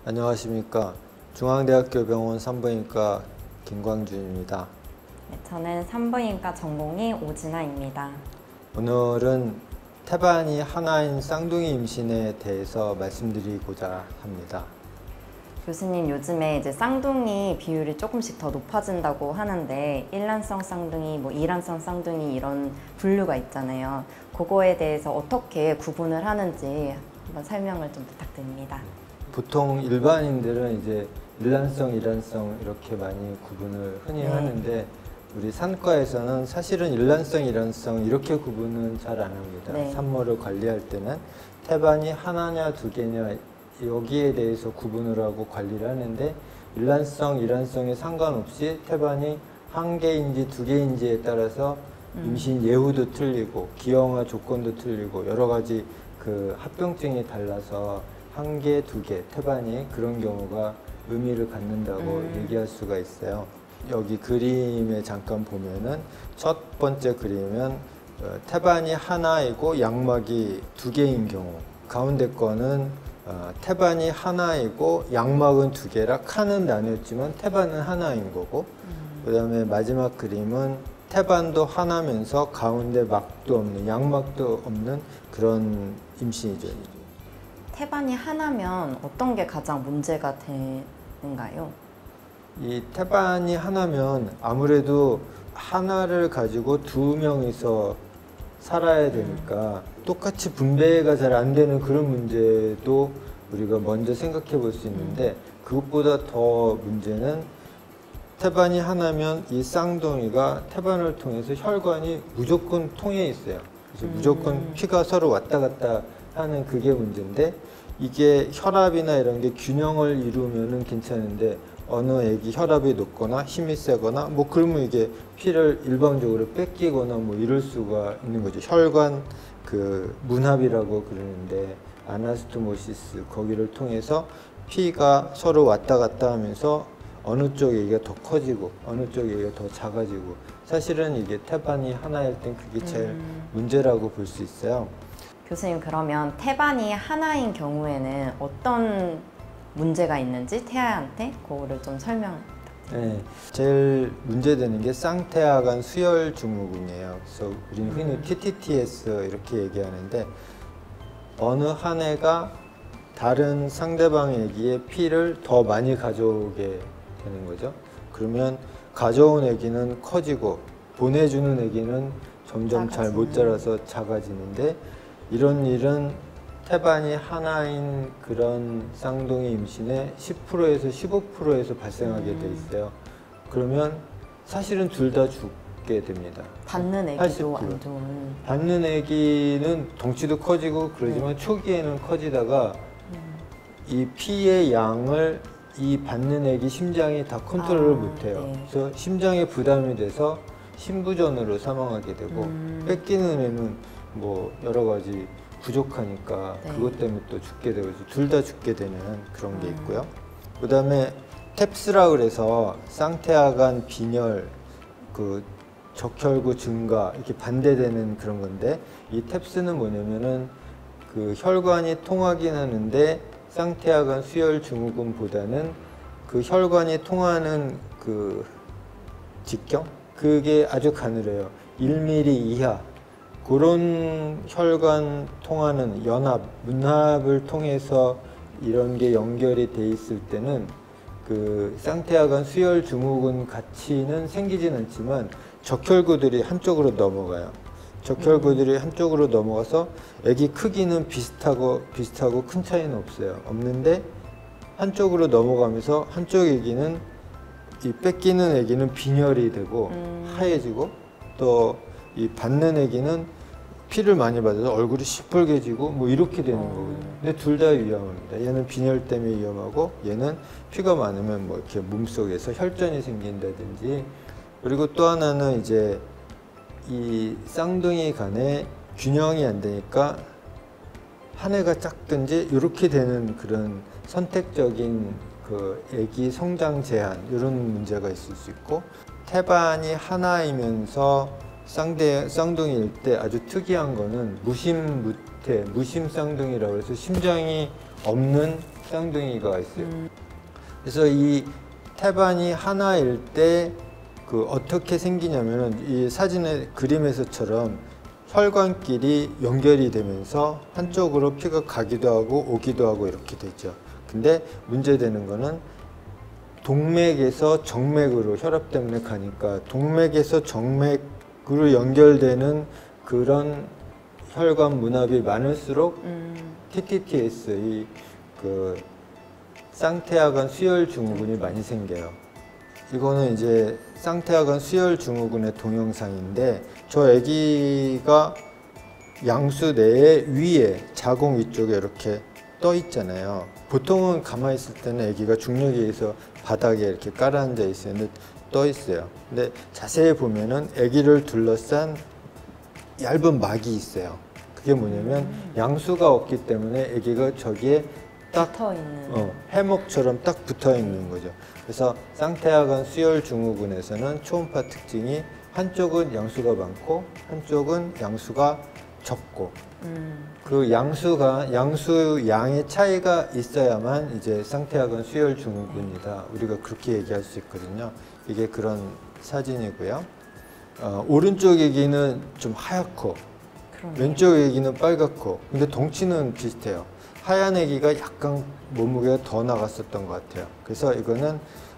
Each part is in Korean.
안녕하십니까. 중앙대학교 병원 산부인과 김광준입니다. 네, 저는 산부인과 전공의 오진아입니다. 오늘은 태반이 하나인 쌍둥이 임신에 대해서 말씀드리고자 합니다. 교수님, 요즘에 이제 쌍둥이 비율이 조금씩 더 높아진다고 하는데 일란성 쌍둥이, 이란성 쌍둥이 이런 분류가 있잖아요. 그거에 대해서 어떻게 구분을 하는지 한번 설명을 좀 부탁드립니다. 보통 일반인들은 이제 일란성, 이란성 이렇게 많이 구분을 흔히 하는데 우리 산과에서는 사실은 일란성, 이란성 이렇게 구분은 잘 안 합니다. 산모를 관리할 때는 태반이 하나냐 두 개냐 여기에 대해서 구분을 하고 관리를 하는데 일란성, 이란성에 상관없이 태반이 한 개인지 두 개인지에 따라서 임신 예후도 틀리고 기형아 조건도 틀리고 여러 가지 그 합병증이 달라서 한 개, 두 개, 태반이 그런 경우가 의미를 갖는다고 얘기할 수가 있어요. 여기 그림에 잠깐 보면은 첫 번째 그림은 태반이 하나이고 양막이 두 개인 경우, 가운데 거는 태반이 하나이고 양막은 두 개라 칸은 나뉘었지만 태반은 하나인 거고, 그 다음에 마지막 그림은 태반도 하나면서 가운데 막도 없는, 양막도 없는 그런 임신이죠. 태반이 하나면 어떤 게 가장 문제가 되는가요? 이 태반이 하나면 아무래도 하나를 가지고 두 명이서 살아야 되니까 똑같이 분배가 잘 안 되는 그런 문제도 우리가 먼저 생각해 볼 수 있는데, 그것보다 더 문제는 태반이 하나면 이 쌍둥이가 태반을 통해서 혈관이 무조건 통해 있어요. 그래서 무조건 피가 서로 왔다 갔다 하는 그게 문제인데, 이게 혈압이나 이런 게 균형을 이루면은 괜찮은데 어느 애기 혈압이 높거나 힘이 세거나 그러면 이게 피를 일방적으로 뺏기거나 이럴 수가 있는 거죠. 혈관 그 문합이라고 그러는데 아나스토모시스 거기를 통해서 피가 서로 왔다 갔다 하면서 어느 쪽 애기가 더 커지고 어느 쪽 애기가 더 작아지고, 사실은 이게 태반이 하나일 땐 그게 제일 문제라고 볼 수 있어요. 교수님, 그러면 태반이 하나인 경우에는 어떤 문제가 있는지 태아한테 그거를 좀 설명 부탁드립니다. 네, 제일 문제되는 게 쌍태아간 수혈 증후군이에요. 그래서 우리는 흔히 TTTS 이렇게 얘기하는데, 어느 한 애가 다른 상대방 애기의 피를 더 많이 가져오게 되는 거죠. 그러면 가져온 애기는 커지고 보내주는 애기는 점점 잘 못 자라서 작아지는데, 이런 일은 태반이 하나인 그런 쌍둥이 임신의 10%에서 15%에서 발생하게 돼 있어요. 그러면 사실은 둘 다 죽게 됩니다. 받는 애기도 안 좋은. 받는 애기는 덩치도 커지고 그러지만 초기에는 커지다가 이 피의 양을 이 받는 애기 심장이 다 컨트롤을 못해요. 그래서 심장에 부담이 돼서 심부전으로 사망하게 되고, 뺏기는 애는 여러 가지 부족하니까 그것 때문에 또 죽게 되고, 둘 다 죽게 되는 그런 게 있고요. 그 다음에 탭스라 그래서 쌍태아간 빈혈, 그 적혈구 증가 이렇게 반대되는 그런 건데, 이 탭스는 뭐냐면은 그 혈관이 통하긴 하는데 쌍태아간 수혈 증후군보다는 그 혈관이 통하는 그 직경? 그게 아주 가늘해요. 1mm 이하. 그런 혈관 통하는 연합, 문합을 통해서 이런 게 연결이 돼 있을 때는 그 쌍태아간 수혈 증후군 같이는 생기진 않지만 적혈구들이 한쪽으로 넘어가요. 적혈구들이 한쪽으로 넘어가서 애기 크기는 비슷하고 큰 차이는 없는데 한쪽으로 넘어가면서 한쪽 애기는 이 뺏기는 애기는 빈혈이 되고 하얘지고, 또 이 받는 애기는 피를 많이 받아서 얼굴이 시뻘개지고 이렇게 되는 거거든요. 근데 둘 다 위험합니다. 얘는 빈혈 때문에 위험하고, 얘는 피가 많으면 이렇게 몸속에서 혈전이 생긴다든지, 그리고 또 하나는 이제 이 쌍둥이 간에 균형이 안 되니까 한 애가 작든지 이렇게 되는 그런 선택적인 그 애기 성장 제한, 이런 문제가 있을 수 있고, 태반이 하나이면서 쌍둥이일 때 아주 특이한 거는 무심 쌍둥이라고 해서 심장이 없는 쌍둥이가 있어요. 그래서 이 태반이 하나일 때 그 어떻게 생기냐면은 이 사진의 그림에서처럼 혈관끼리 연결이 되면서 한쪽으로 피가 가기도 하고 오기도 하고 이렇게 되죠. 근데 문제되는 거는 동맥에서 정맥으로 혈압 때문에 가니까 동맥에서 정맥으로 연결되는 그런 혈관 문합이 많을수록 TTTS 이 그 쌍태하관 수혈 증후군이 많이 생겨요. 이거는 이제 쌍태하관 수혈 증후군의 동영상인데 저 아기가 양수 내에 위에 자궁 위쪽에 이렇게 떠 있잖아요. 보통은 가만히 있을 때는 아기가 중력에 의해서 바닥에 이렇게 깔아앉아 있어요. 떠 있어요. 근데 자세히 보면은 아기를 둘러싼 얇은 막이 있어요. 그게 뭐냐면 양수가 없기 때문에 아기가 저기에 딱 붙어 있는 해먹처럼 딱 붙어 있는 거죠. 그래서 쌍태하관 수혈 증후군에서는 초음파 특징이 한쪽은 양수가 많고 한쪽은 양수가 적고 그 양수 양의 차이가 있어야만 이제 쌍태하관 수혈 증후군이다. 우리가 그렇게 얘기할 수 있거든요. 이게 그런 사진이고요. 오른쪽 아기는 좀 하얗고 그러네요. 왼쪽 아기는 빨갛고 근데 덩치는 비슷해요. 하얀 아기가 약간 몸무게가 더 나갔었던 것 같아요. 그래서 이거는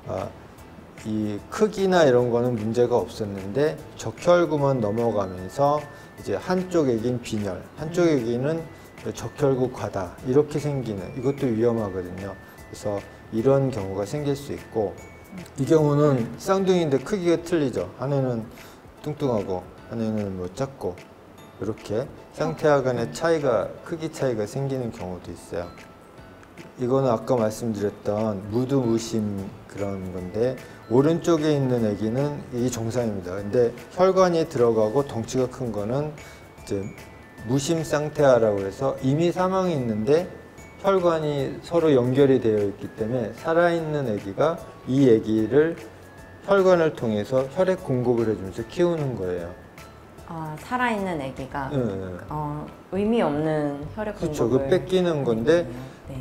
이 크기나 이런 거는 문제가 없었는데 적혈구만 넘어가면서 이제 한쪽 아기는 빈혈, 한쪽 아기는 적혈구 과다 이렇게 생기는 이것도 위험하거든요. 그래서 이런 경우가 생길 수 있고 이 경우는 쌍둥이인데 크기가 틀리죠. 하나는 뚱뚱하고 하나는 뭐 작고 이렇게 쌍태하관의 차이가 크기 차이가 생기는 경우도 있어요. 이거는 아까 말씀드렸던 무두무심 그런 건데 오른쪽에 있는 아기는 이게 정상입니다. 근데 혈관이 들어가고 덩치가 큰 거는 이제 무심 쌍태아라고 해서 이미 사망이 있는데 혈관이 서로 연결이 되어 있기 때문에 살아있는 아기가 이 아기를 혈관을 통해서 혈액 공급을 해주면서 키우는 거예요. 살아있는 아기가 네. 의미 없는 혈액 그렇죠. 공급을 그 뺏기는 건데 네.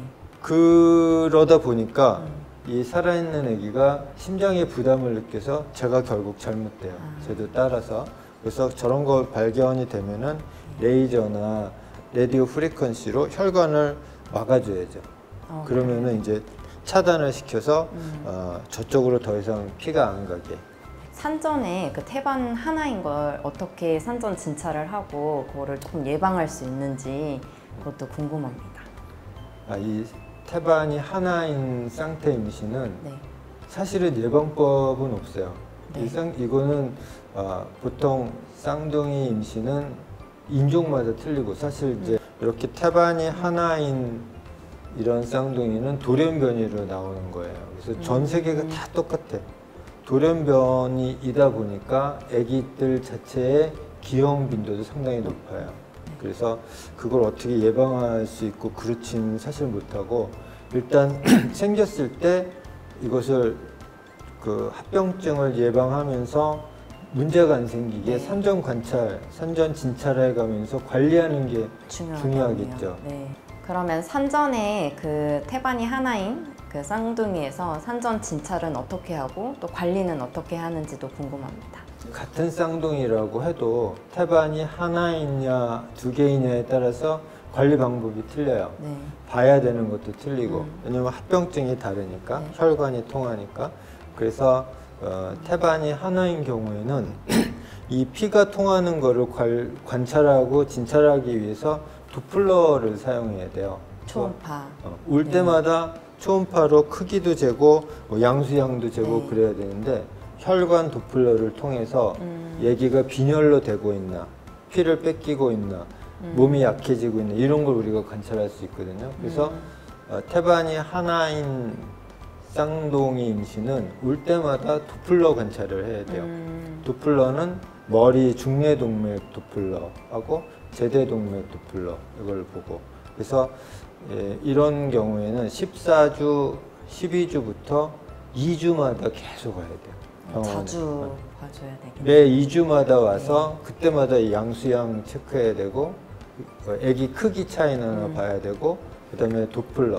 그러다 보니까 이 살아있는 아기가 심장에 부담을 느껴서 제가 결국 잘못돼요. 저도 따라서. 그래서 저런 거 발견이 되면은 레이저나 라디오 프리퀀시로 혈관을 막아줘야죠. 그러면은 이제 차단을 시켜서 저쪽으로 더 이상 피가 안 가게. 산전에 그 태반 하나인 걸 어떻게 산전 진찰을 하고 그거를 조금 예방할 수 있는지 그것도 궁금합니다. 이 태반이 하나인 쌍태 임신은 네. 사실은 예방법은 없어요. 네. 이거는 보통 쌍둥이 임신은 인종마다 틀리고 사실 이제 이렇게 태반이 하나인 이런 쌍둥이는 돌연변이로 나오는 거예요. 그래서 전 세계가 다 똑같아. 돌연변이이다 보니까 아기들 자체의 기형 빈도도 상당히 높아요. 그래서 그걸 어떻게 예방할 수 있고 그렇지는 사실 못하고 일단 생겼을 때 이것을 그 합병증을 예방하면서 문제가 안 생기게 산전 관찰, 산전 진찰해 가면서 관리하는 게 중요하겠죠. 네. 그러면 산전에 그 태반이 하나인 그 쌍둥이에서 산전 진찰은 어떻게 하고 또 관리는 어떻게 하는지도 궁금합니다. 같은 쌍둥이라고 해도 태반이 하나이냐 두 개이냐에 따라서 관리 방법이 틀려요. 네. 봐야 되는 것도 틀리고 왜냐면 합병증이 다르니까 네. 혈관이 통하니까 그래서 태반이 하나인 경우에는 이 피가 통하는 거를 관찰하고 진찰하기 위해서 도플러를 사용해야 돼요. 초음파. 울 때마다 초음파로 크기도 재고 양수양도 재고 네. 그래야 되는데 혈관 도플러를 통해서 얘기가 빈혈로 되고 있나 피를 뺏기고 있나 몸이 약해지고 있나 이런 걸 우리가 관찰할 수 있거든요. 그래서 태반이 하나인 쌍둥이 임신은 울 때마다 도플러 관찰을 해야 돼요. 도플러는 머리 중뇌동맥 도플러하고 제대동맥 도플러 이걸 보고 그래서 이런 경우에는 14주, 12주부터 2주마다 계속 와야 돼요. 병원에. 자주 봐줘야 되겠네요. 매 2주마다 와서 그때마다 이 양수양 체크해야 되고 아기 크기 차이나 봐야 되고 그다음에 도플러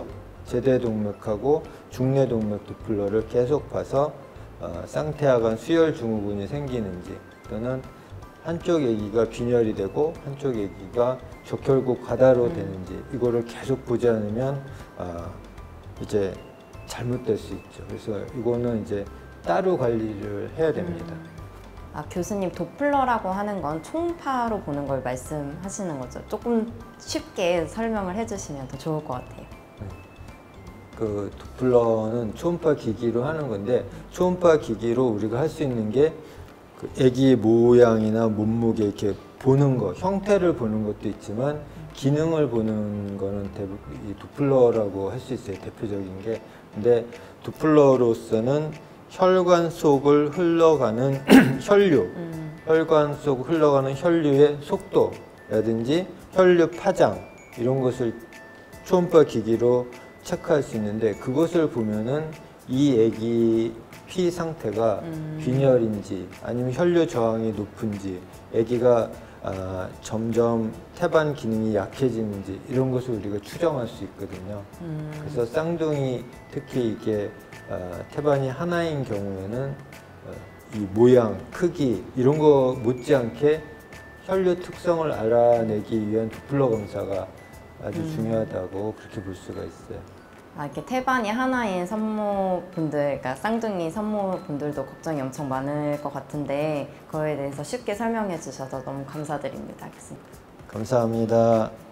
제대동맥하고 중내동맥 도플러를 계속 봐서 쌍태하 간 수혈 증후군이 생기는지 또는 한쪽 애기가 빈혈이 되고 한쪽 애기가 적혈구 과다로 되는지 이거를 계속 보지 않으면 이제 잘못될 수 있죠. 그래서 이거는 이제 따로 관리를 해야 됩니다. 교수님, 도플러라고 하는 건 초음파로 보는 걸 말씀하시는 거죠? 조금 쉽게 설명을 해주시면 더 좋을 것 같아요. 그 도플러는 초음파 기기로 하는 건데 초음파 기기로 우리가 할 수 있는 게 그 아기 모양이나 몸무게 이렇게 보는 거, 형태를 보는 것도 있지만 기능을 보는 거는 이 도플러라고 할 수 있어요. 대표적인 게. 근데 도플러로서는 혈관 속을 흘러가는 혈류, 혈관 속 흘러가는 혈류의 속도라든지 혈류 파장 이런 것을 초음파 기기로 체크할 수 있는데 그것을 보면은 이 아기 피 상태가 빈혈인지 아니면 혈류 저항이 높은지 아기가 점점 태반 기능이 약해지는지 이런 것을 우리가 추정할 수 있거든요. 그래서 쌍둥이 특히 이게 태반이 하나인 경우에는 이 모양, 크기 이런 거 못지않게 혈류 특성을 알아내기 위한 도플러 검사가 아주 중요하다고 그렇게 볼 수가 있어요. 이렇게 태반이 하나인 산모분들, 그러니까 쌍둥이 산모분들도 걱정이 엄청 많을 것 같은데 그거에 대해서 쉽게 설명해 주셔서 너무 감사드립니다, 교수님. 감사합니다.